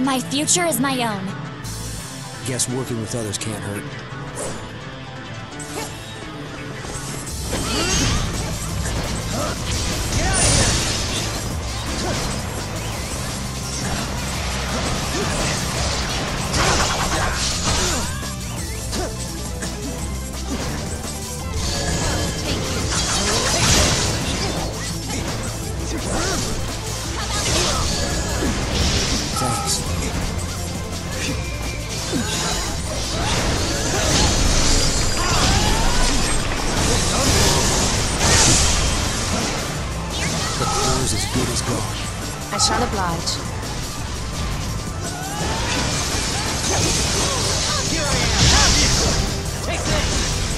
My future is my own. Guess working with others can't hurt. I shall oblige. Here I am! Have you! Take this!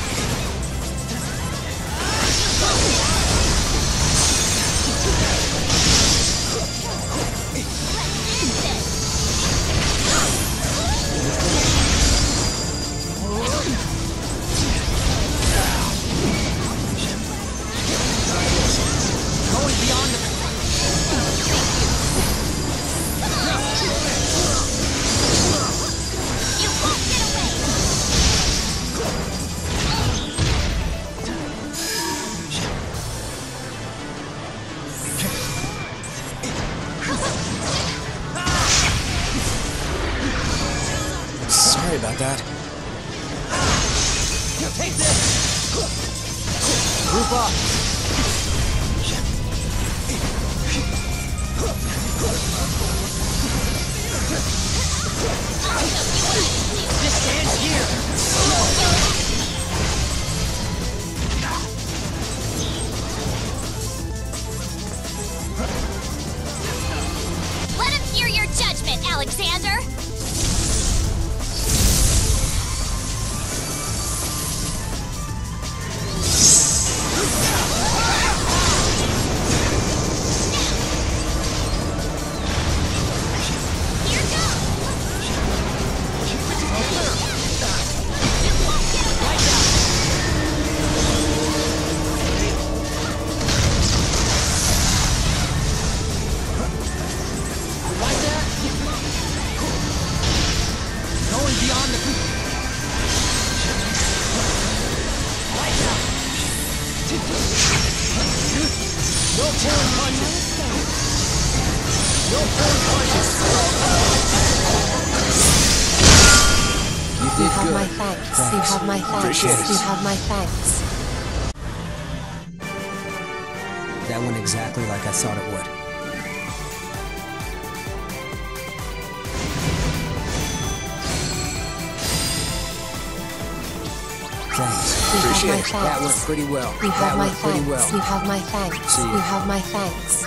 Going beyond the... Sorry about that. Take this! Group up! Just stand here! Let him hear your judgment, Alexander! You have my thanks. You have my thanks. You have my thanks. That went exactly like I thought it would. Thanks. Appreciate it. That went pretty well. You have my pretty thanks. well. You have my thanks. See ya. You have my thanks.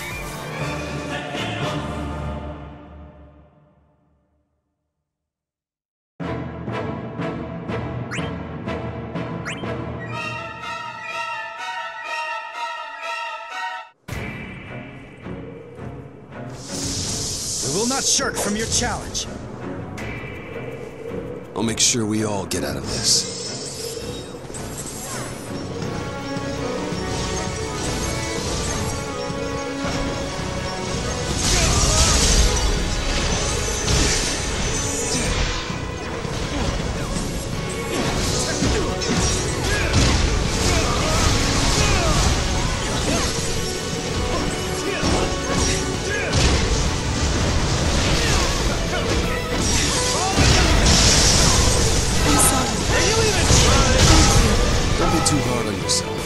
We will not shirk from your challenge. I'll make sure we all get out of this. Don't be too hard on yourself.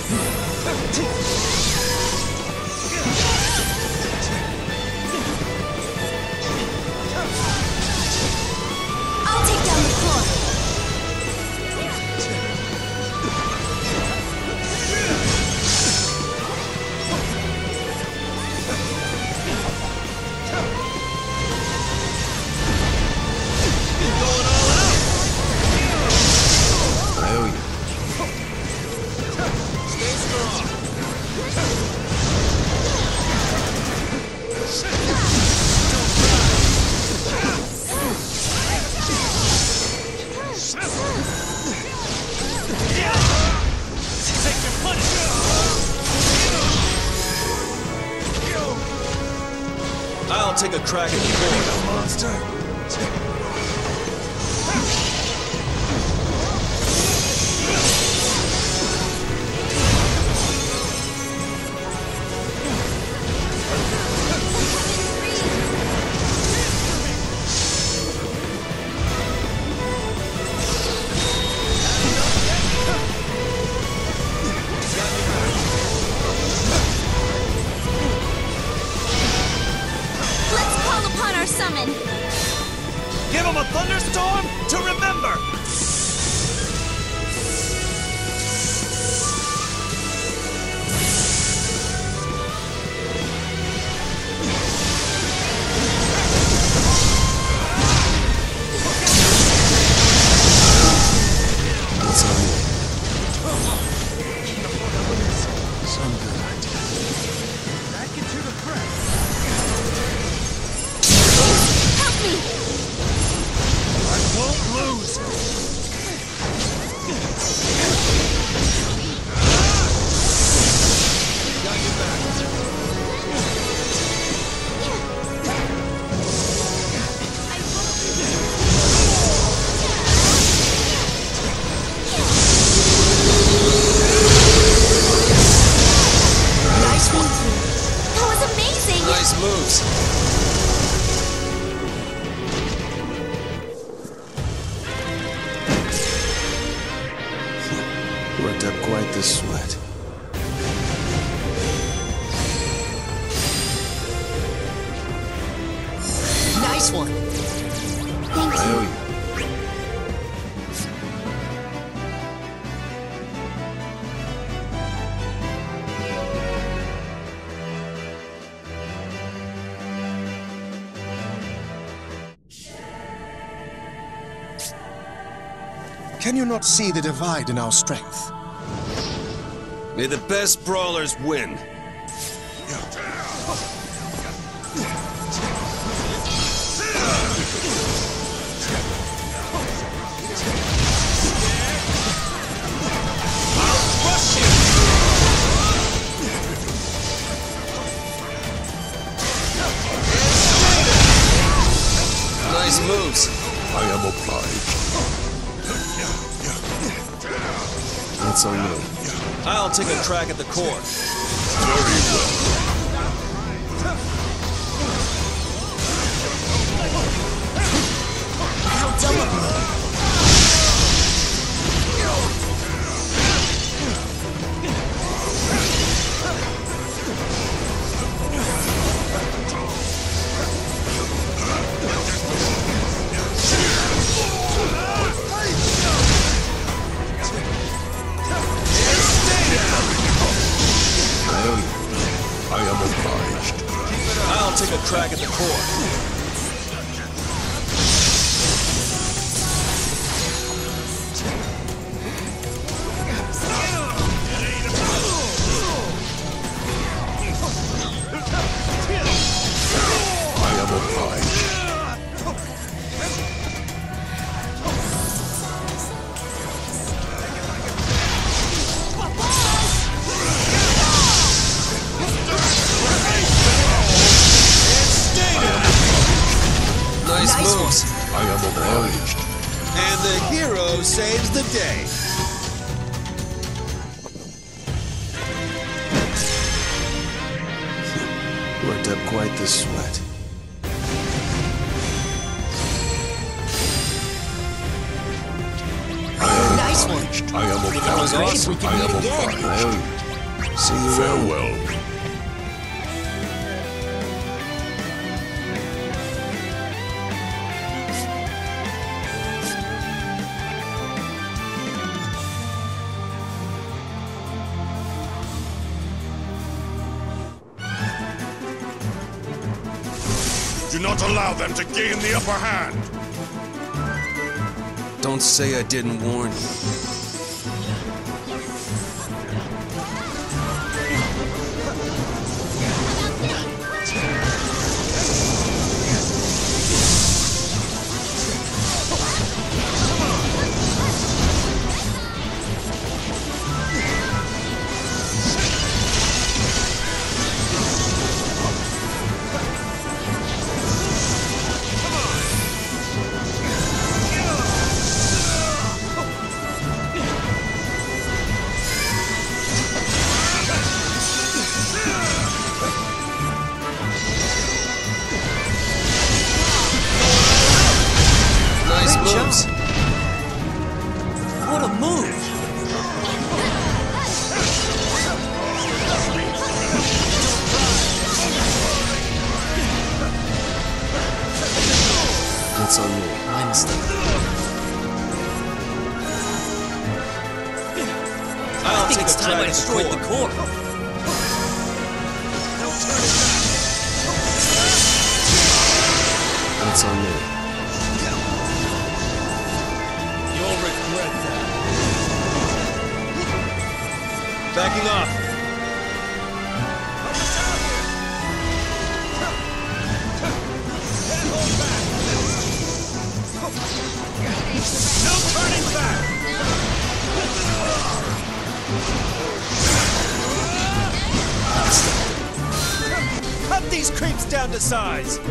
I'll take down the floor. I owe you. Stay strong. Take your punishment. I'll take a crack at you. monster? Let's call upon our summon. Give him a thunderstorm to remember! It's on you. Some good idea. Back into the press. Help me! I won't lose! Got your back. Nice one. That was amazing! Nice moves. Worked up quite the sweat. Nice one. Thank I you. owe you. Can you not see the divide in our strength? May the best brawlers win. Nice moves. I am obliged. It's on me. I'll take a crack at the core. Very well. How dumb of me. I owe you. I am obliged. I'll take a crack at the core. I am obliged. Nice moves. I am obliged. And the hero saves the day. Worked up quite the sweat. Nice one. I am obliged. That was awesome. I am obliged. I owe you. See you around. Farewell. Do not allow them to gain the upper hand. Don't say I didn't warn you. think it's time I destroyed the core. That's on me. You'll regret that. Backing off. Can't hold back. No turning back. Cut these creeps down to size.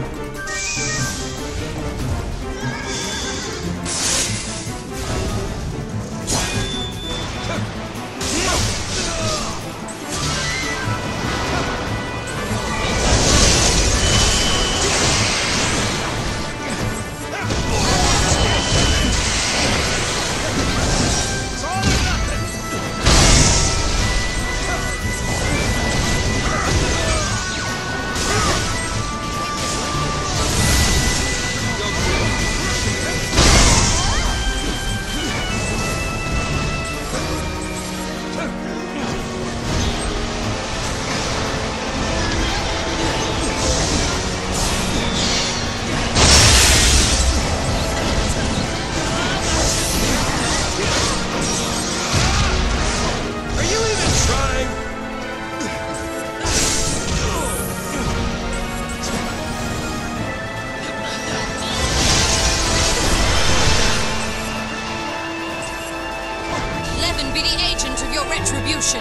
Be the agent of your retribution.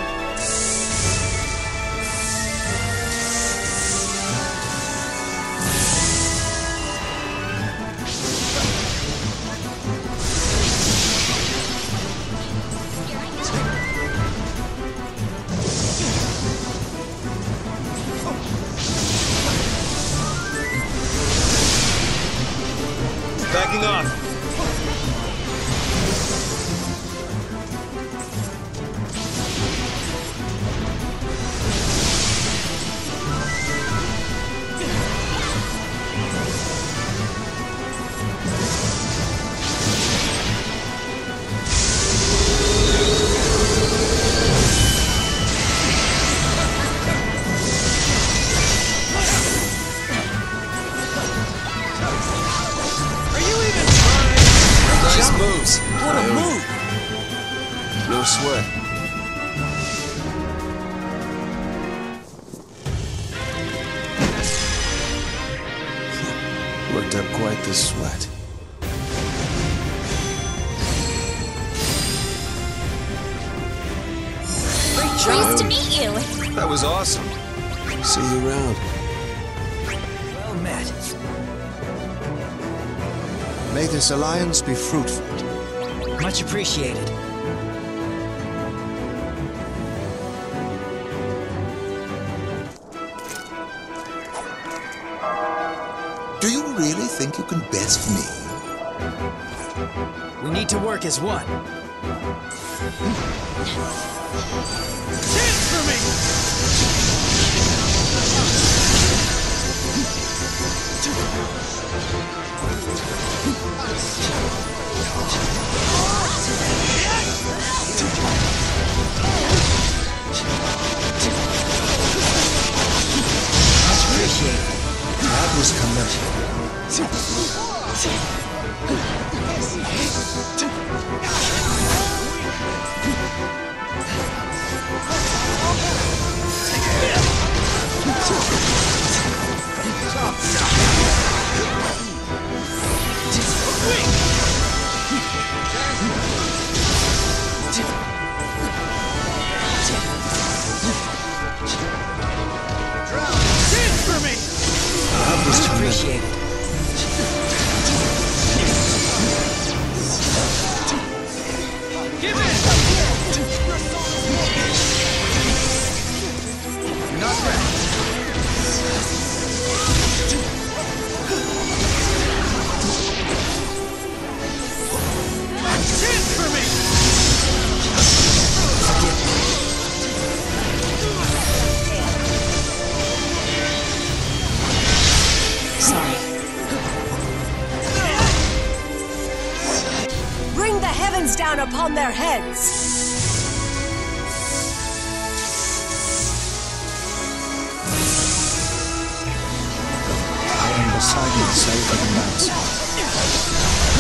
Backing off. Nice moves. What a move! No sweat. Worked up quite the sweat. Pleased to meet you. That was awesome. See you around. Well met. May this alliance be fruitful. Much appreciated. Do you really think you can best me? We need to work as one. Dance for me! Much appreciated. That was commendable. Dance for me! Much appreciated. Give in! You're not ready. Dance for me! Sorry. Bring the heavens down upon their heads! inside me, so we can bounce.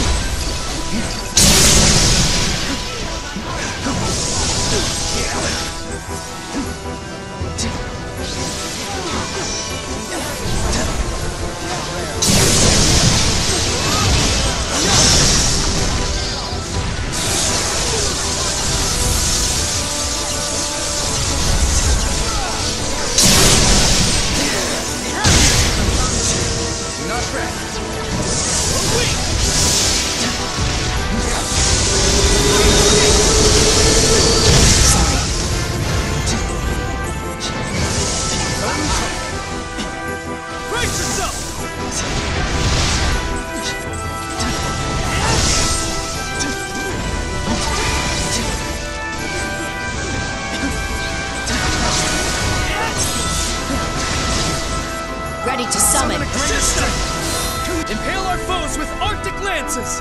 Ready to summon. Impale our foes with Arctic lances!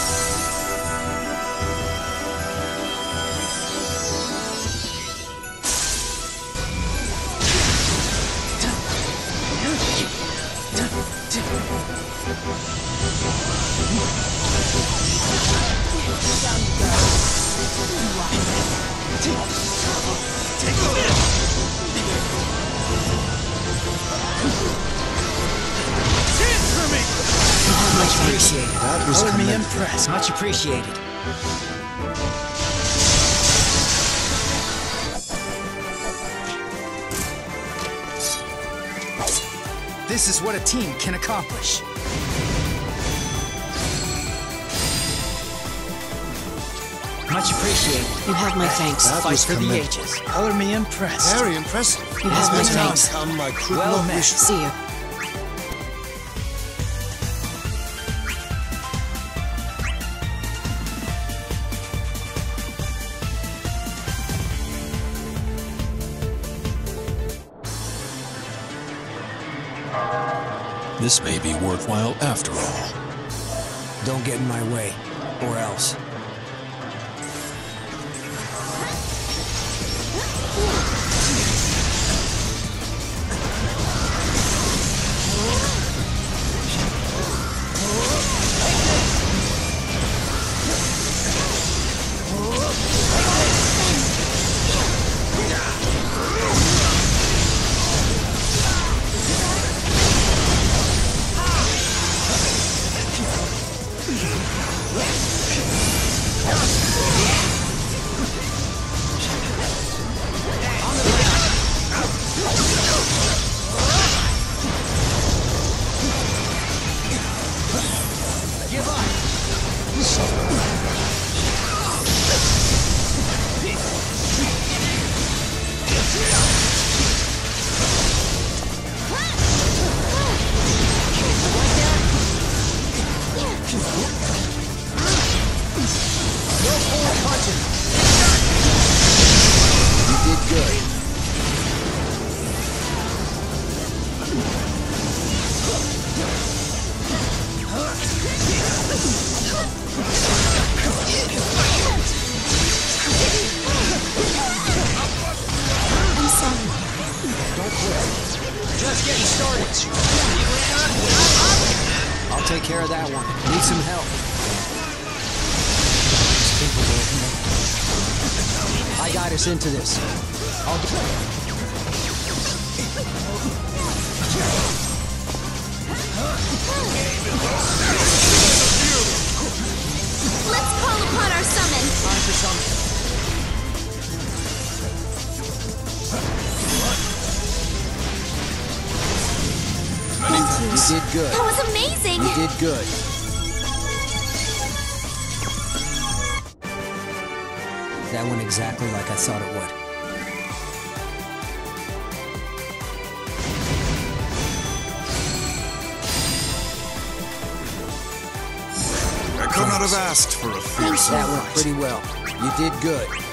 Much appreciated. That was Color me commendable. impressed. Much appreciated. This is what a team can accomplish. Much appreciated. You have my thanks. That Fight was for the commendable. ages. Color me impressed. Very impressive. You have my As an thanks. outcome, I could Well not met. wish. See you. This may be worthwhile after all. Don't get in my way, or else. Just getting started. I'll take care of that one. Need some help. I got us into this. Let's call upon our summon. Time for something. You did good. That was amazing. You did good. That went exactly like I thought it would. I could not have asked for a fearsome That went fight. pretty well. You did good.